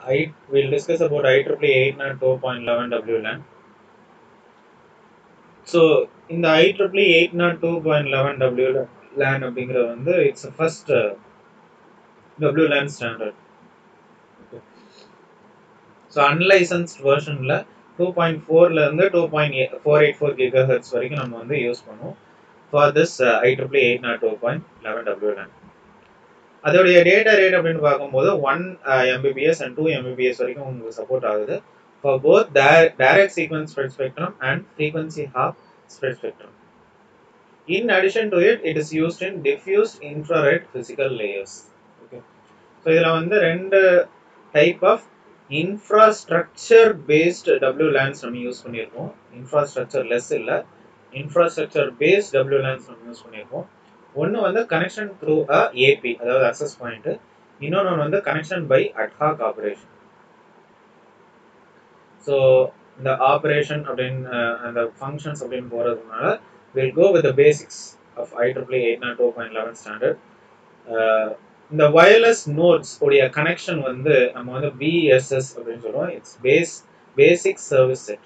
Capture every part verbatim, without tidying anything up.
I will discuss about I triple E eight nine two point eleven W LAN. So in the I triple E eight nine two point eleven W LAN அப்படிங்கிறது வந்து it's the first uh, W LAN standard. Okay. So unlicensed versionல two point four ல இருந்து two point four eight four gigahertz வரைக்கும் நம்ம வந்து use பண்ணுவோம் for this uh, I triple E eight nine two point eleven W LAN. அதோடைய data rate அப்படின்னு பார்க்கும்போது one uh, Mbps and two Mbps வரைக்கும் உங்களுக்கு சப்போர்ட் ஆகுது for both direct sequence spread spectrum and frequency half spread spectrum. In addition to it, it is used in diffuse infrared physical layers. Okay. So இதுல வந்து ரெண்டு type of infrastructure based W LANs நம்ம use பண்ணியிருக்கோம். infrastructure less இல்ல, infrastructure based W LANs நம்ம use பண்ணியிருக்கோம். ஒன்னு வந்து connection through a A P, அதாவது access point. இன்னொன்னு வந்து connection by ad hoc operation. So the operation and the functions we'll go with the basics of I triple E eight nine two point eleven standard. Uh, the wireless nodes odia connection வந்து நம்ம வந்து B S S அப்படினு சொல்றோம். It's base basic service set.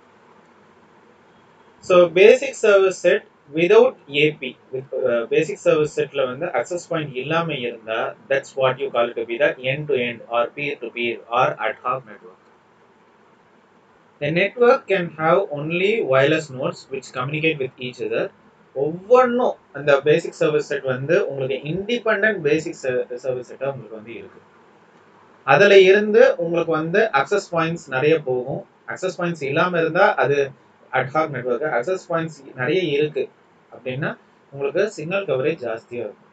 So basic service set without A P, with uh, basic service setல வந்து access point இல்லாம இருந்தா, that's what you call it to be the end to end or peer to peer or ad hoc network. The network can have only wireless nodes which communicate with each other. ஒவ்வொன்றும் அந்த பேசிக் service set வந்து உங்களுக்கு independent பேசிக் service செட்டாக உங்களுக்கு வந்து இருக்கு. அதில் இருந்து உங்களுக்கு வந்து அக்சஸ் பாயிண்ட்ஸ் நிறைய போகும். அக்சஸ் பாயிண்ட்ஸ் இல்லாமல் இருந்தால் அது அட்ஹாக் நெட்வொர்க். அக்சஸ் பாயிண்ட்ஸ் நிறைய இருக்கு அப்படின்னா உங்களுக்கு சிக்னல் கவரேஜ் ஜாஸ்தியாக இருக்கும்.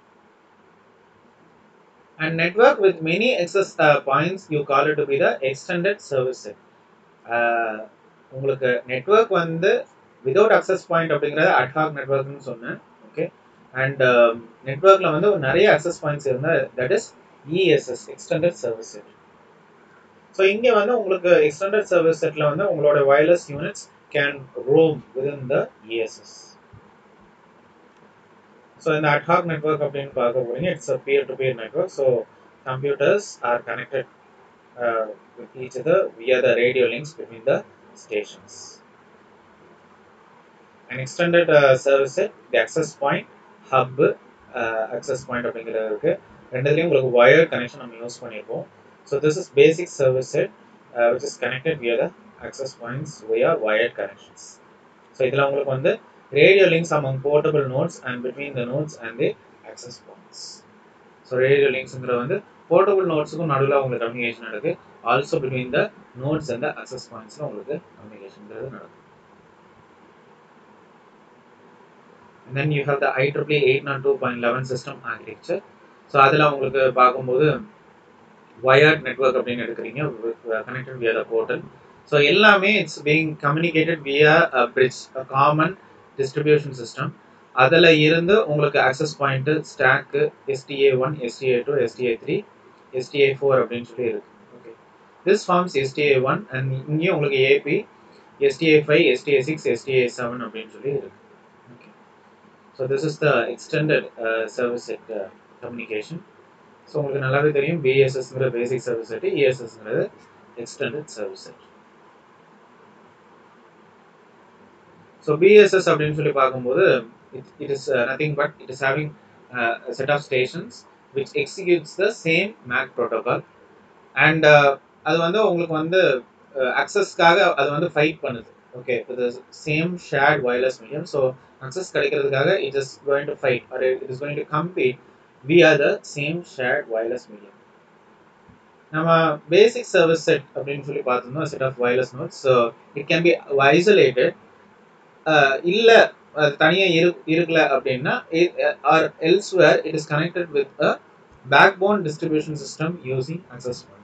And network with many access points you call it to be the extended service set. உங்களுக்கு நெட்வொர்க் வந்து விதவுட் அக்சஸ் பாயிண்ட் அப்படிங்கிறத அட்ஹாக் நெட்வொர்க்னு சொன்னேன். ஓகே. அண்ட் நெட்வொர்க்கில் வந்து நிறைய அக்சஸ் பாயிண்ட்ஸ் இருந்தால் that is E S S, extended service set. So இங்கே வந்து உங்களுக்கு எக்ஸ்டெண்டட் சர்வீஸ் செட்டில் வந்து உங்களோட wireless units can roam within the E S S. So இந்த அட்ஹாக் நெட்வொர்க் அப்படின்னு பார்க்க போறீங்க, it's a peer to peer network. So computers are connected Uh, with each other via the radio links between the stations. An extended uh, service set, the access point, hub, uh, access point அப்படிங்கிறது இருக்கு. ரெண்டுலயும் உங்களுக்கு wired connection நம்ம use பண்ணிருப்போம். So this is basic service set uh, which is connected via the access points via wired connections. So இதுல உங்களுக்கு வந்து radio links among portable nodes and between the nodes and the access points. So radio linksங்கிறது வந்து portable nodes-க்கும் நடுவுல உங்களுக்கு communication நடக்கு. Also between the nodes and the access points-ல உங்களுக்கு கம்யூனிகேஷன்ங்கிறது நடக்கும். And then you have the I triple E eight nine two point eleven system architecture. So அதுல உங்களுக்கு பார்க்கும்போது wired network அப்படின்னு எடுக்கிறீங்க, connected via the portal. So எல்லாமே it's being communicated via a bridge, a common distribution system. அதில் இருந்து உங்களுக்கு access point, stack, S T A one, S T A two, S T A three, S T A four அப்படின்னு சொல்லி இருக்கு. Okay. This forms S T A one and இங்கே உங்களுக்கு A P, S T A five, S T A six, S T A seven அப்படின்னு சொல்லி இருக்கு. Okay. So this is the extended uh, service set uh, communication. So உங்களுக்கு நல்லாவே தெரியும் B S S-ங்கிற basic service set, E S S-ங்கிறது extended service set. So B S S அப்படின்னு சொல்லி பார்க்கும்போது it, it is uh, nothing but it is having uh, a set of stations which executes the same M A C protocol and அது வந்து உங்களுக்கு வந்து accessக்காக அது வந்து fight பண்ணுது. Okay, with the same shared wireless medium. So access கிடைக்கிறதுக்காக it is going to fight or it is going to compete via the same shared wireless medium. நம்ம basic service set அப்படின்னு சொல்லி பார்த்தோம்னா set of wireless nodes. So it can be isolated. Uh, இல்ல அது தனியா இருக்கல அப்படின்னா or elsewhere it is connected with a backbone distribution system using access point.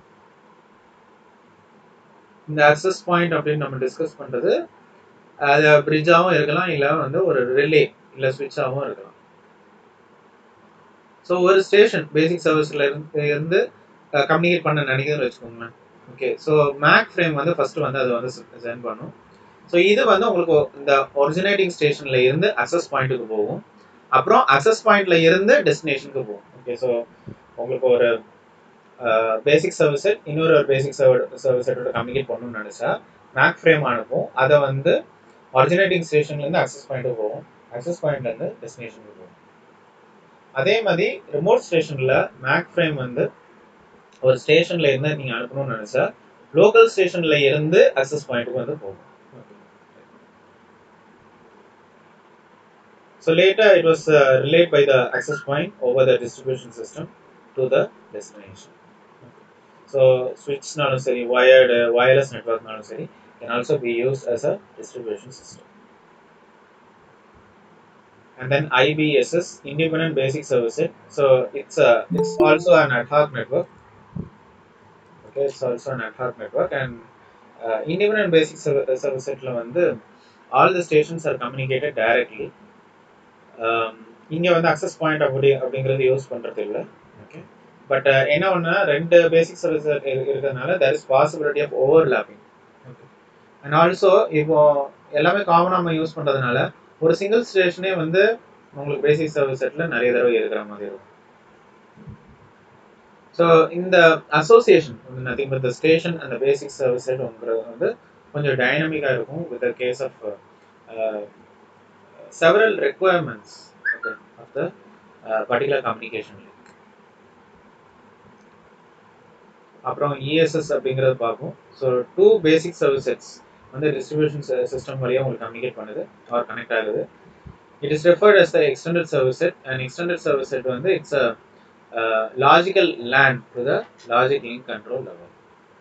இந்த access point அப்படின்னு நம்ம டிஸ்கஸ் பண்றது அது பிரிட்ஜாவும் இருக்கலாம், இல்ல வந்து ஒரு ரிலே இல்ல ஸ்விட்சாவும் இருக்கலாம். ஸோ ஒரு ஸ்டேஷன் பேசிக் சர்வீஸ்ல இருந்து கம்யூனிகேட் பண்ண நினைக்கிறதுன்னு வச்சுக்கோங்களேன். ஓகே, ஸோ மேக் ஃப்ரேம் வந்து ஃபர்ஸ்ட் வந்து அது வந்து சென்ட் பண்ணும். ஸோ இது வந்து உங்களுக்கு இந்த ஒரிஜினேட்டிங் ஸ்டேஷன்ல இருந்து அக்சஸ் பாயிண்ட்டுக்கு போகும், அப்புறம் அக்சஸ் பாயிண்ட்ல இருந்து டெஸ்டினேஷனுக்கு போகும். ஓகே, ஸோ உங்களுக்கு ஒரு பேசிக் சர்வர் செட் இன்னொரு ஒரு பேசிக் சர்வர் சர்வர் செட்டோட கம்யூனிகேட் பண்ணணும்னு நினச்சா மேக் ஃப்ரேம் அனுப்பும். அதை வந்து ஆரிஜினேட்டிங் ஸ்டேஷன்லேருந்து அக்சஸ் பாயிண்ட்டுக்கு போகும், அக்சஸ் பாயிண்ட்லேருந்து டெஸ்டினேஷனுக்கு போகும். அதே மாதிரி ரிமோட் ஸ்டேஷனில் மேக் ஃப்ரேம் வந்து ஒரு ஸ்டேஷனில் இருந்து நீங்கள் அனுப்பணும்னு நினச்சா லோக்கல் ஸ்டேஷனில் இருந்து அக்சஸ் பாயிண்ட்டுக்கு வந்து போகும். So later it was uh, relayed by the access point over the distribution system to the destination. Okay. So switch nalum seri, wired uh, wireless network nalum seri can also be used as a distribution system. And then I B S S, Independent Basic Service Set. So it's a it's also an ad hoc network. Okay, it's also an ad hoc network, and uh, Independent Basic Service Set la vandu all the stations are communicated directly. இங்கே வந்து access point அப்படி அப்படிங்கிறது use பண்ணுறது இல்லை. Okay, but என்ன ஒன்றுனா ரெண்டு basic service இருக்கிறதுனால there is possibility of overlapping. Okay, and also இப்போ எல்லாமே காமனாக நம்ம யூஸ் பண்ணுறதுனால ஒரு சிங்கிள் ஸ்டேஷனே வந்து உங்களுக்கு பேசிக் சர்வீஸ் செட்டில் நிறைய தடவை இருக்கிற மாதிரி இருக்கும். ஸோ இந்த அசோசியேஷன் வந்து நத்திங் பட் த ஸ்டேஷன் அந்த பேசிக் சர்வீஸ் செட்ங்கிறது வந்து கொஞ்சம் டைனமிக்காக இருக்கும் with the case of several requirements okay, of the uh, particular communication link. அப்புறம் E S S அப்படிங்கிறது பார்ப்போம். So two basic service sets வந்து டிஸ்ட்ரிபியூஷன் சிஸ்டம் வழியாக உங்களுக்கு கம்யூனிகேட் பண்ணுது ஆர் கனெக்ட் ஆகுது. It is referred as the extended service set. And extended service set வந்து it's a logical LAN to the logic link control level.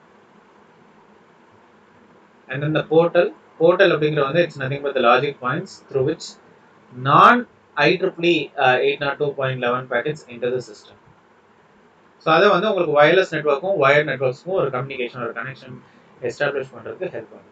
And then the portal portal அப்படிங்கிற வந்து it's nothing but the logic points through which நான் I triple E uh, eight oh two dot eleven packets into the system. So அதை வந்து உங்களுக்கு wireless நெட்வொர்க்கும் wired நெட்வொர்க்ஸ்க்கும் ஒரு communication ஒரு connection establish பண்ணுறதுக்கு help பண்ணும்.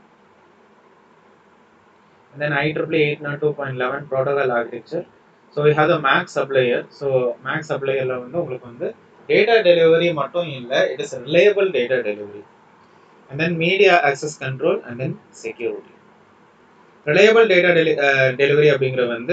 And then I triple E eight oh two dot eleven protocol architecture. So we have the MAC sublayer. So MAC sublayerல வந்து உங்களுக்கு வந்து data delivery மட்டும் இல்லை, it is reliable data delivery. And then media access control and then security. Reliable data deli delivery அப்படிங்கிற வந்து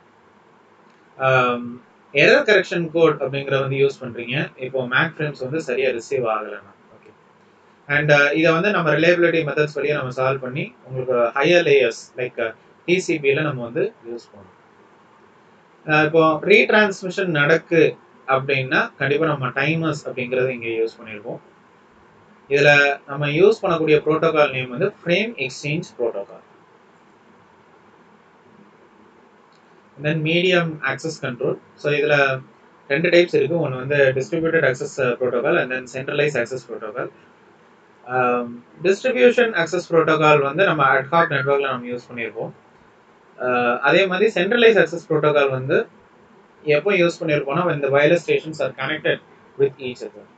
error correction code அப்படிங்கிற வந்து யூஸ் பண்ணுறீங்க. இப்போ மேக் ஃப்ரேம்ஸ் வந்து சரியாக ரிசீவ் ஆகலைன்னா ஓகே, அண்ட் இதை வந்து நம்ம ரிலையபிலிட்டி மெத்தட்ஸ் வழியாக நம்ம சால்வ் பண்ணி உங்களுக்கு ஹையர் லேயர்ஸ் லைக் டிசிபியில் நம்ம வந்து யூஸ் பண்ணணும். இப்போ ரீட்ரான்ஸ்மிஷன் நடக்கு அப்படின்னா கண்டிப்பாக நம்ம டைமர்ஸ் அப்படிங்கிறது இங்கே யூஸ் பண்ணியிருக்கோம். இதில் நம்ம யூஸ் பண்ணக்கூடிய ப்ரோட்டோகால் நேம் வந்து frame exchange protocol. Then medium access control. So இதில் ரெண்டு டைப்ஸ் இருக்குது. ஒன்று வந்து distributed access protocol and then centralise access protocol. Distribution access protocol வந்து நம்ம அட்ஹாக் நெட்வொர்க்கில் நம்ம யூஸ் பண்ணியிருப்போம். அதே மாதிரி சென்ட்ரலைஸ் ஆக்சஸ் ப்ரோட்டோகால் வந்து எப்போ யூஸ் பண்ணியிருப்போம்னா இந்த wireless stations are connected with each other.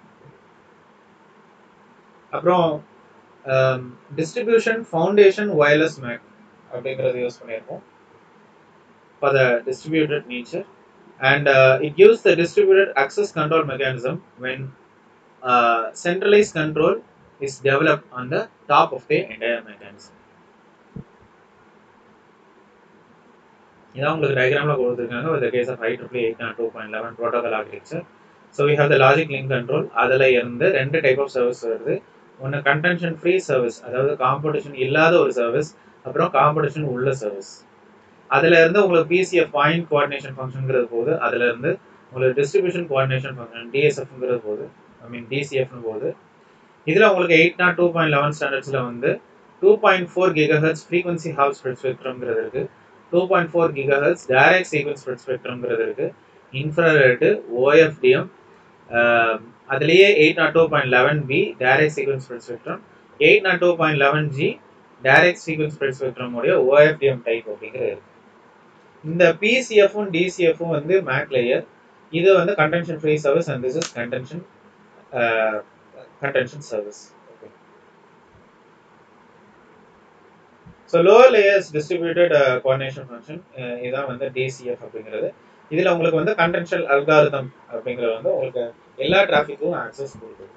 அப்புறம் டிஸ்ட்ரிபியூஷன் ஃபவுண்டேஷன் வயர்லெஸ் மேக் அப்படிங்கிறது யூஸ் பண்ணியிருப்போம் for the distributed nature, and uh, it gives the distributed access control mechanism when uh, centralized control is developed on the top of the entire mechanism. இதான் உங்களுக்கு டயக்ராம்ல கொடுத்துருக்காங்க with the case of I triple E eight oh two dot eleven protocol architecture. So we have the logic link control. அதில் இருந்து ரெண்டு type of service வருது. ஒன்று contention free service, அதாவது competition இல்லாத ஒரு சர்வீஸ், அப்புறம் காம்படிஷன் உள்ள சர்வீஸ். அதில் இருந்து உங்களுக்கு பிசிஎஃப் பாயிண்ட் கோஆர்டினேஷன் ஃபங்க்ஷனுங்கிறது போது, அதில் இருந்து உங்களுக்கு டிஸ்ட்ரிபியூஷன் கோஆர்டினேஷன் ஃபங்க்ஷன் டிஎஸ்எஃப்ங்கிறது போது, ஐ மீன் டிசிஎஃப்னு போது. இதில் உங்களுக்கு eight nought two point eleven ஸ்டாண்டர்ட்ஸில் வந்து two point four gigahertz frequency hop spread ஸ்பெக்ட்ரம்ங்கிறது இருக்குது, two point four gigahertz direct sequence spread ஸ்பெக்ட்ரம்ங்கிறது இருக்குது, இன்ஃப்ராரெட்டு, ஓஎஃப்டிஎம், அதுலேயே eight nought two point eleven B direct sequence spread spectrum, eight nought two point eleven G direct sequence spread spectrum உடைய OFDM type அப்படிங்கிறது இருக்குது. இந்த பிசிஎஃப்பும் டிசிஎஃப்பும் வந்து make layer, இது வந்து contention free service and this is contention contention service. Okay, so lower layers distributed coordination function இதான் வந்து DCF அப்படிங்கிறது. இதில் உங்களுக்கு வந்து கன்டென்ஷனல் அல்காரிதம் அப்படிங்கிறது வந்து உங்களுக்கு எல்லா டிராஃபிக்கும் ஆக்சஸ் கொடுக்குது.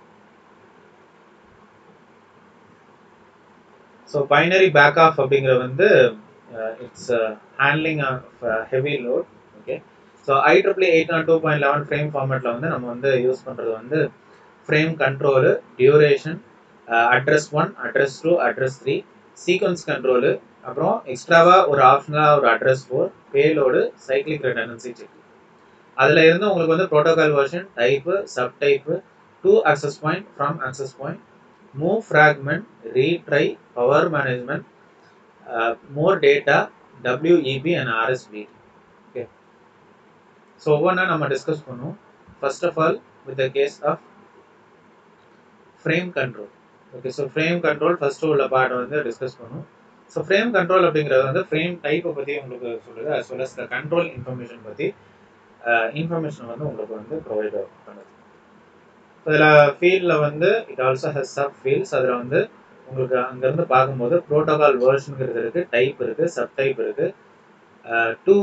ஸோ பைனரி பேக் ஆஃப் அப்படிங்கிற வந்து Uh, it's uh, handling of uh, heavy load. Okay, so I triple E eight oh two dot eleven frame formatல வந்து நம்ம வந்து யூஸ் பண்றது வந்து frame control, duration, uh, address one, address two, address three, sequence control, அப்புறம் எக்ஸ்ட்ராவா ஒரு ஆப்ஷனலா ஒரு address four, payload, cyclic redundancy check. அதுல இருந்து உங்களுக்கு வந்து protocol version, type, subtype, to access point, from access point, move fragment, retry, power management, uh, more data, W E B and R S B. Okay. So ஒவ்வொன்றா நம்ம discuss பண்ணுவோம். First of all, with the case of frame control. Okay, so frame control first உள்ள part வந்து discuss பண்ணுவோம். So frame control அப்படிங்கிறது வந்து frame type பத்தி உங்களுக்கு சொல்லுது, as well as the control information பத்தி இன்ஃபர்மேஷன் வந்து உங்களுக்கு வந்து ப்ரொவைட் பண்ணுது. அதில் ஃபீல்டில் வந்து it also has sub fields. அதில் வந்து உங்களுக்கு அங்கேருந்து பார்க்கும்போது ப்ரோட்டோகால் வேர்ஷனுங்கிறது இருக்குது, டைப் இருக்குது, சப் டைப் இருக்குது, டூ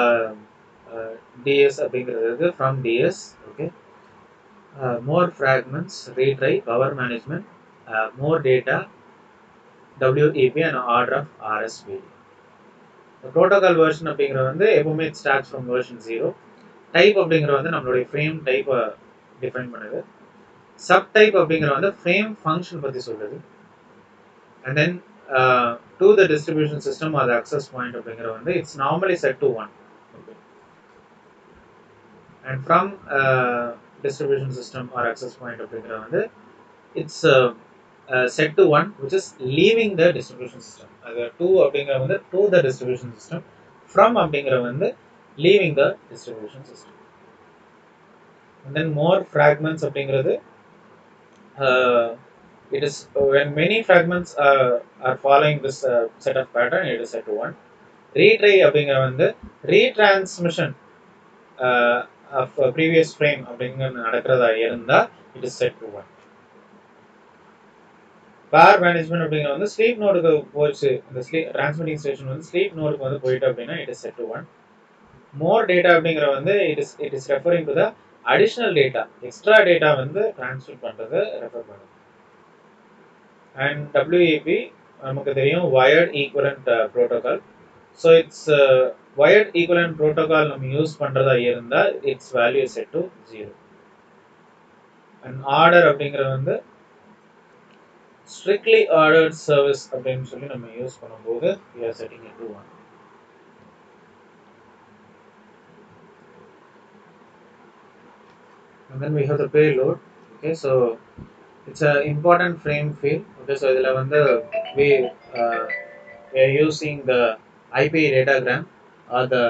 டிஎஸ் அப்படிங்கிறது இருக்குது, from DS. Okay, more fragments, retry, power management, more data, WEP and order of RSP. Protocol version அப்படிங்கிறது வந்து எப்பவுமே it starts from version zero. Type அப்படிங்கிற வந்து நம்மளுடைய ஃப்ரேம் டைப்பை டிஃபைன் பண்ணுது. சப் டைப் அப்படிங்கிற வந்து ஃப்ரேம் ஃபங்க்ஷன் பற்றி சொல்லுது. And then to the distribution system or access point அப்படிங்கிற வந்து it's normally set to one. And from distribution system or access point அப்படிங்கிற வந்து it's set to one which is leaving the distribution system. அது to அப்படிங்கிற வந்து to the distribution system, from அப்படிங்கிற வந்து leaving the distribution system. And then more fragments அப்படிங்கிறது uh, it is when many fragments uh, are following this uh, set of pattern, it is set to one. Retry அப்படிங்கிற வந்து retransmission uh, of a previous frame அப்படிங்கிற நடக்கிறதா இருந்தா it is set to one. Power management அப்படிங்கிற வந்து sleep நோடுக்கு போச்சு, இந்த ஸ்லீப் டிரான்ஸ்மிட்டிங் ஸ்டேஷன் வந்து sleep நோடுக்கு வந்து போயிட்டு அப்படின்னா it is set to one. More data அப்படிங்கிற வந்து it is it is referring to the additional data, extra data வந்து transfer பண்றது ரெஃபர் பண்ணுது. And W E B நமக்கு தெரியும் wired equivalent uh, protocol. So it's uh, wired equivalent protocol நம்ம use பண்றதா இருந்தா its value is set to zero. And order அப்படிங்கிற வந்து strictly ordered service அப்படின்னு சொல்லி நம்ம யூஸ் பண்ணும்போது we are setting it to one. And then we have the payload. Okay, so it's an important frame field. Okay, so idhula vandu we uh, we are using the I P datagram or the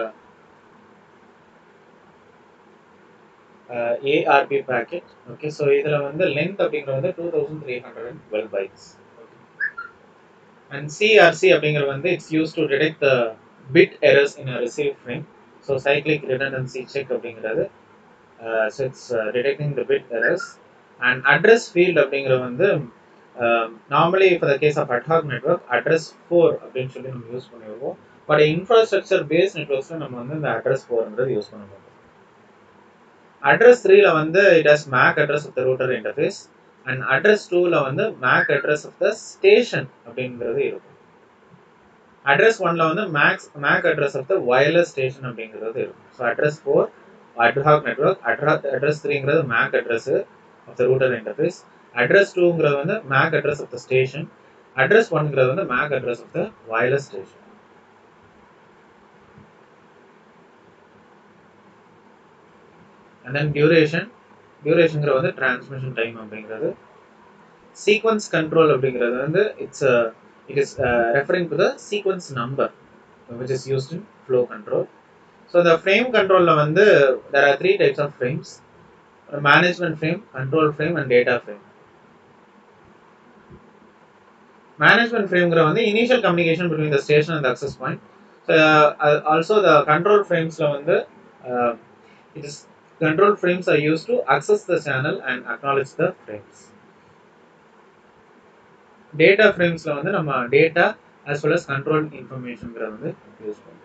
uh, A R P packet. Okay, so idhula vandu length அப்படிங்கறது வந்து two thousand three hundred twelve bytes. Okay. And C R C அப்படிங்கறது வந்து it's used to detect the bit errors in a received frame. So cyclic redundancy check அப்படிங்கறது Uh, so it's uh, detecting the bit errors. And address field அப்படிங்கிற வந்து uh, normally for the case of ad hoc network address four அப்படின்னு சொல்லி நம்ம use பண்ணிருவோம். But infrastructure paste நெட்வொர்க்ஸ்ல நம்ம வந்து இந்த address fourன்றது யூஸ் பண்ண மாட்டோம். address three ல வந்து it has M A C address of the router interface and address two ல வந்து M A C address of the station அப்படிங்கிறது இருக்கும். address one ல வந்து M A C M A C address of the wireless station அப்படிங்கிறது இருக்கும். So address four ad hoc network, address three ங்கிறது M A C address of the router interface, address two ங்கிறது வந்து M A C address of the station, address one ங்கிறது வந்து M A C address of the wireless station. And then duration, duration ங்கிறது வந்து transmission time அப்படிங்கிறது. Sequence control அப்படிங்கிறது வந்து it's a, it is uh, referring to the sequence number which is used in flow control. So the frame control la வந்து there are three types of frames: management frame, control frame and data frame. Management frame ங்கற வந்து initial communication between the station and the access point. So uh, also the control frames la வந்து uh, it is control frames are used to access the channel and acknowledge the frames. Data frames la வந்து நம்ம data as well as control information ங்கற வந்து use பண்ணுவோம்.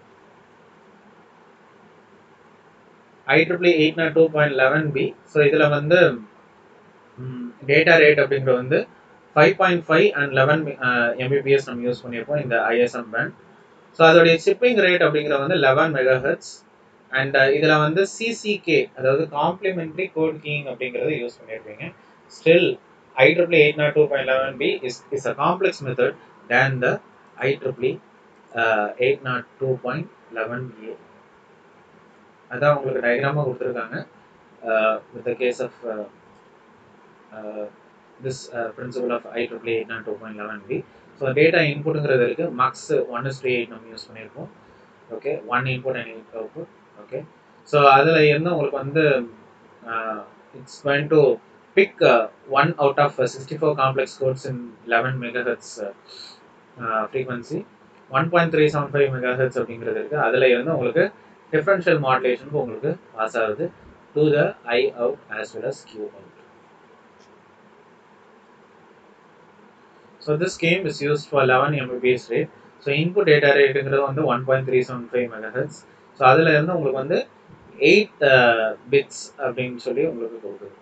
I triple E eight oh two dot eleven b. So இதுல வந்து data rate அப்படிங்கறது வந்து five point five and eleven uh, M B P S நம்ம use பண்ணிருப்போம் இந்த I S M band. So அதோட shipping rate அப்படிங்கறது வந்து eleven megahertz அண்ட் இதில் வந்து சிசிகே அதாவது காம்ப்ளிமெண்ட்ரி கோட் கீயிங் அப்படிங்கிறத யூஸ் பண்ணியிருப்பீங்க. Still I triple E eight oh two point eleven B is, is a complex method than the I triple E uh, eight oh two point eleven A. அதான் உங்களுக்கு டயக்ராமாக கொடுத்துருக்காங்க with the case of uh, uh, this uh, principle of I triple E eight oh two point eleven B. So data இன்புட்டுங்கிறது இருக்குது mux one is three eight நம்ம use பண்ணியிருக்கோம். Okay, one input and eight output. Okay, so அதில் இருந்து உங்களுக்கு வந்து it's going to pick one out of sixty four complex codes in eleven megahertz frequency, one point three seven five megahertz அப்படிங்கிறது இருக்குது. அதில் இருந்து உங்களுக்கு டிஃபரன்ஷியல் மாடுலேஷனுக்கு உங்களுக்கு பாஸ் ஆகுது to the I out as well as Q out. So this scheme is used for eleven M B P S rate. So input data rate is one point three seven five megahertz. So அதில் இருந்து உங்களுக்கு வந்து eight uh, bits அப்படின்னு சொல்லி உங்களுக்கு கொடுக்குது.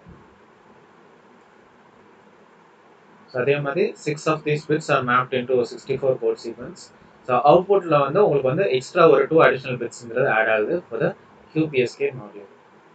So அதே மாதிரி six of these bits are mapped into a sixty-four code sequence. So outputல வந்து உங்களுக்கு வந்து extra ஒரு two additional bitsங்கிறது ஆட் ஆகுது for the Q P S K module.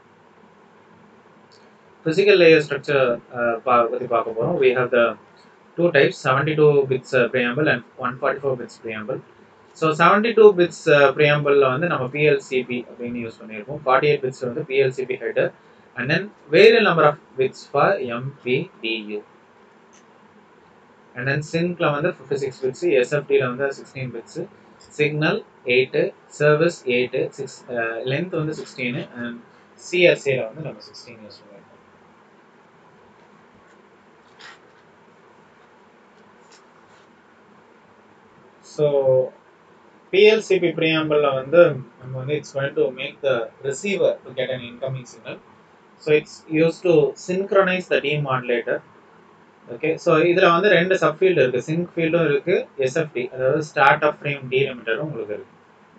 Physical layer structure uh, பற்றி பார்க்க போகிறோம். We have the two types, seventy-two bits uh, preamble and one forty-four bits preamble. So seventy-two bits uh, preamble la vandu nama P L C B appdinu use pannirkom. forty-eight bits vandu P L C B header and then variable number of bits for M P D U. And then sync la vandu fifty-six bits, S F T la vandu sixteen bits, signal eight, service eight, six, uh, length vandu sixteen and C R C la vandu nama sixteen use pannirkom. So P L C B preamble la vandu நம்ம வந்து it's going to make the receiver to get an incoming signal. So it's used to synchronize the demodulator. Okay, so இதுல வந்து ரெண்டு sub field இருக்கு, sync ஃபீல்டும் இருக்கு, S F T அதாவது start of frame டீலிமிட்டரும் உங்களுக்கு இருக்கு.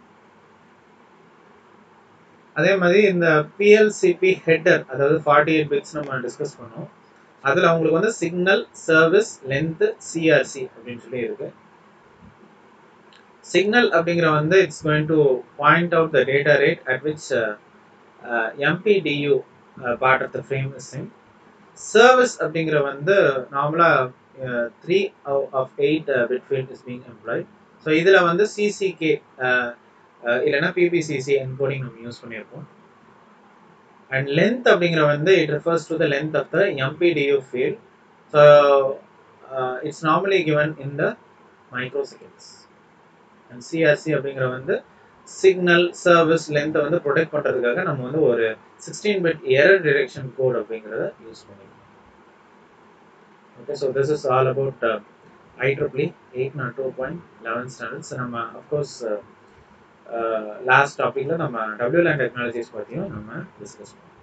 அதே மாதிரி இந்த P L C B header அதாவது forty-eight bits நம்ம டிஸ்கஸ் பண்ணோம். அதுல உங்களுக்கு வந்து signal, service, length, C R C அப்படின்னு சொல்லி இருக்கு. Signal அப்படிங்கிற வந்து it's going to point out the data rate at which uh, uh, M P D U uh, part of the frame is in. Service அப்படிங்கிற வந்து நார்மலா uh, three of eight uh, bit field is being employed. So இதுல வந்து C C K uh, uh, இல்லைன்னா P P C C encoding நம்ம use பண்ணியிருக்கோம். And length அப்படிங்கிற வந்து it refers to the length of the M P D U field. So uh, it's normally given in the microseconds. And C R C அப்படிங்கிற வந்து signal, service, லென்த்தை வந்து protect பண்ணுறதுக்காக நம்ம வந்து ஒரு sixteen bit error detection code அப்படிங்கிறத use பண்ணிக்கலாம். Okay, so this is all about I triple E eight oh two point eleven ஸ்டாண்டர்ட்ஸ். நம்ம அஃப்கோர்ஸ் லாஸ்ட் டாப்பிக்கில் நம்ம W LAN டெக்னாலஜிஸ் பற்றியும் நம்ம டிஸ்கஸ் பண்ணோம்.